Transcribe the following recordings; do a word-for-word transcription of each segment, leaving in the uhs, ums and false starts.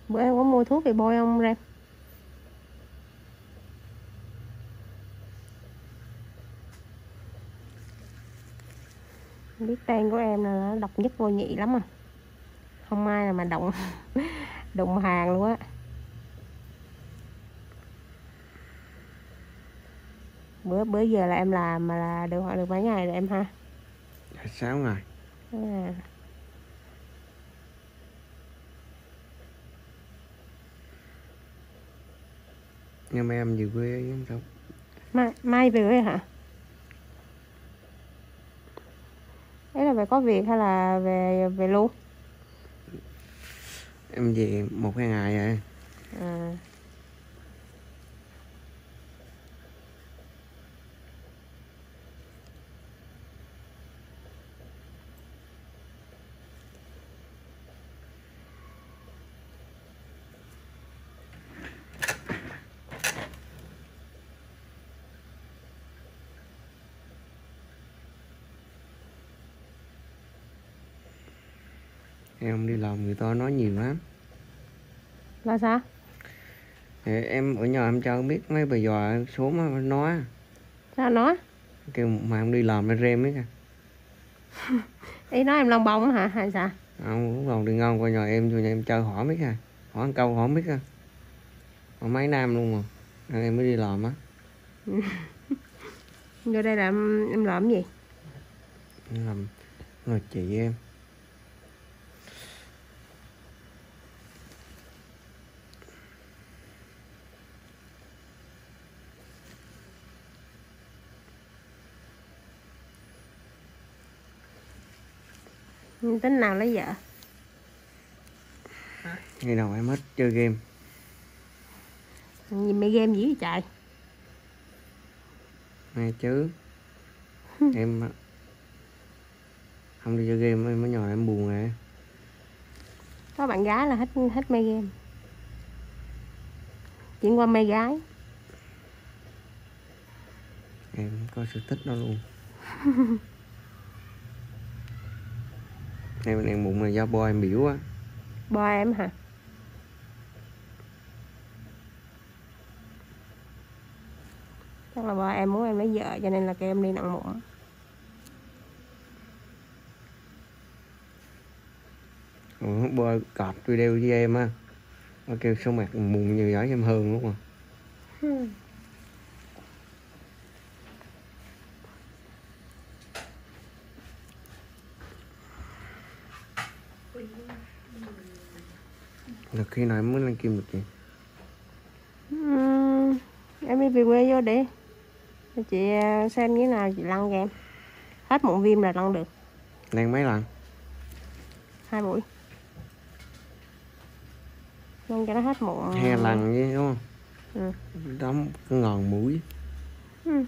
Bữa em có mua thuốc về bôi không Ram? Biết tên của em là nó độc nhất vô nhị lắm à. Không ai là mà động đụng hàng luôn á. Bữa bữa giờ là em làm mà là được được mấy ngày rồi em ha? Sáu ngày. À. Nhưng mà em về quê không? Mai, mai về quê hả? Đấy là về có việc hay là về về luôn? Em về một hai ngày rồi. À. Em đi làm người ta nói nhiều lắm. Là sao? Thì em ở nhà em cho biết mấy bà già số mà nói. Sao nói? Kêu mà em đi làm nó rem ấy kìa. Ý nói em lông bông hả hay sao? Không, lúc đầu đi ngon qua nhà em, vô nhà em chơi hỏi mấy kìa. Hỏi một câu hỏi biết kìa. Hỏi mấy năm luôn mà. Nên em mới đi làm á. Vô đây là em, em làm gì? Em làm là chị em. Tính nào lấy vợ? Ngày đầu em hết chơi game. Nhìn mày game dữ vậy trời. Nghe chứ. Em không đi chơi game em ở nhà em buồn nè. Có bạn gái là hết hết mê game. Chuyển qua mê gái. Em có sở thích đó luôn. Em đang bụng là do bo em biểu á. Bo em hả? Chắc là bo em muốn em lấy vợ cho nên là kêu em đi nặng mụn. Ủa, bo cọp video với em á. Nó kêu số mặt mụn như vậy em hơn luôn mà. Hmm. Là khi nào em mới lên kim được chị? uhm, Em đi về quê vô đi. Chị xem như nào chị lăn cho em. Hết mụn viêm là lăn được. Đang mấy lần? Hai buổi. Lăn cho nó hết mụn. Hai lần với đúng không? Ừ. Đóng cái ngòn mũi. Ừ.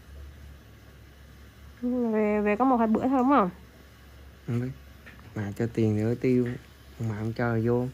Về, về có một hai bữa thôi đúng không? Không biết. Mà cho tiền nữa tiêu. Mà không cho vô.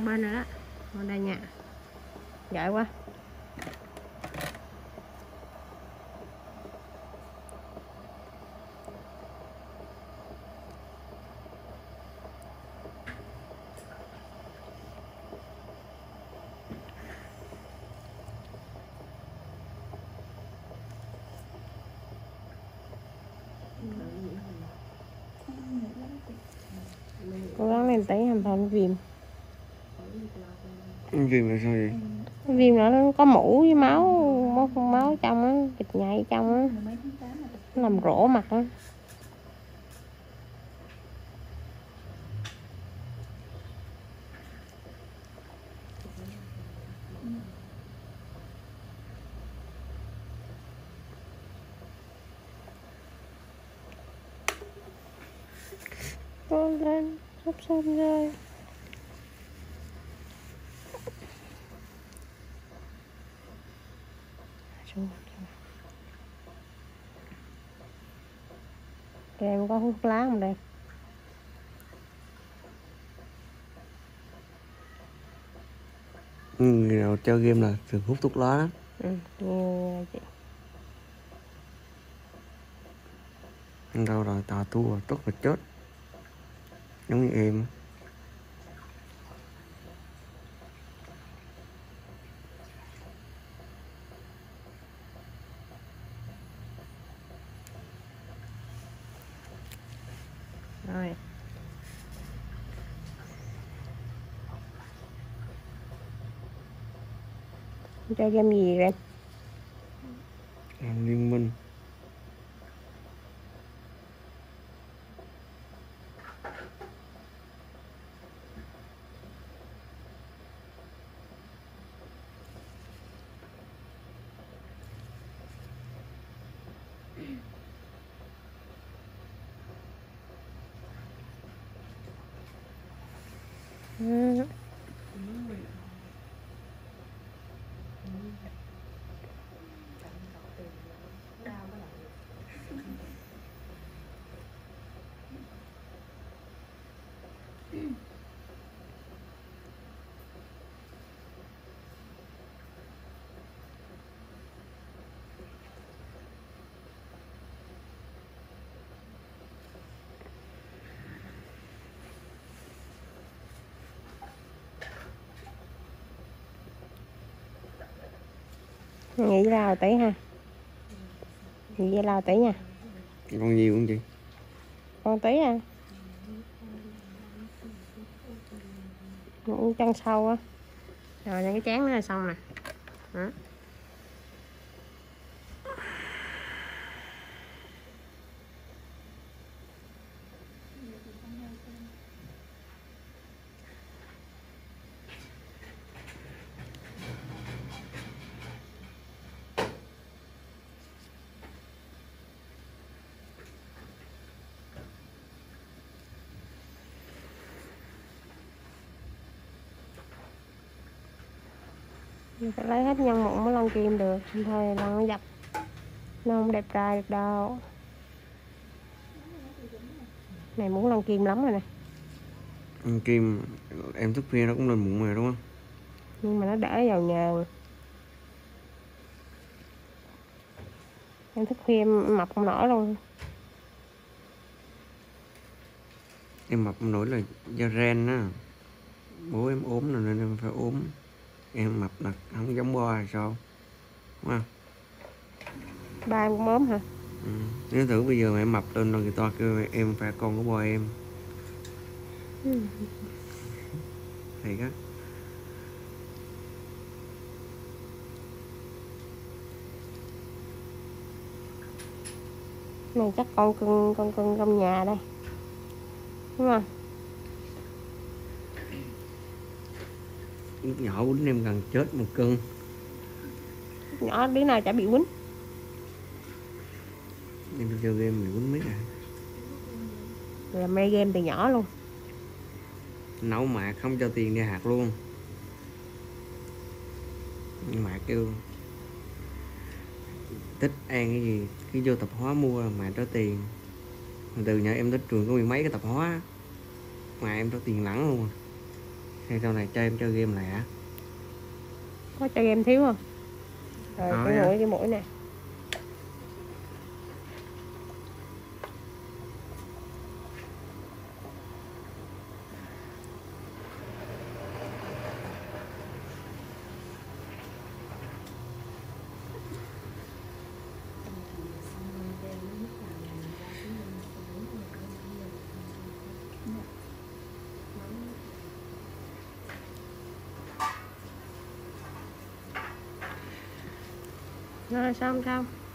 bên rồi đó. Ở đây nha. Giỏi quá. Cố gắng lên tí làm thôi viêm. Viêm là sao vậy? Viêm nó có mũ với máu, máu, máu trong á, thịt nhạy trong á, nó làm rỗ mặt á. Cố lên, sắp xong rồi. Em có hút lá không đây? Người nào chơi game là thường hút thuốc lá đó. Ừ, như chị. Đâu rồi tà tu tốt mà chết. Giống như em. Rồi. Chơi game gì vậy? Làm liên minh. Ừ. Nghĩ rau tí ha. Nghĩ với rau tí nha. Còn nhiều không chị? Con tí à. Chân sâu á. Rồi cái chén nó là xong nè. Đó. Mình phải lấy hết nhân mụn mới lăn kim được, không thôi lăn nó dập, nó không đẹp trai được đâu. Này muốn lăn kim lắm rồi nè. Lăn kim em thức khuya nó cũng lên mụn rồi đúng không? Nhưng mà nó để vào nhờn. Em thức khuya em mập không nổi luôn. Em mập không nổi là do gen á. Bố em ốm rồi nên em phải ốm. Em mập là không giống bo hay sao? Đúng không? Ba em cũng ốm hả? Ừ. Nếu thử bây giờ mà em mập lên rồi người ta kêu em phải con của bo em. Ừ. Thiệt á. Này chắc con cưng con cưng trong nhà đây, đúng không? Lúc nhỏ quýnh em gần chết một cưng. Nhỏ đứa nào chả bị quýnh. Em chơi game bị quýnh mấy à. Là mê game từ nhỏ luôn. Nấu mạc không cho tiền đi hạt luôn. Nhưng mà kêu thích ăn cái gì cứ vô tập hóa mua mà cho tiền. Từ nhỏ em tới trường có mười mấy cái tập hóa mà em cho tiền lẳng luôn. Thì sau này chơi em chơi game lẻ. Có chơi game thiếu không? Rồi Có cái nha. mũi cái mũi nè. Rồi xong xong.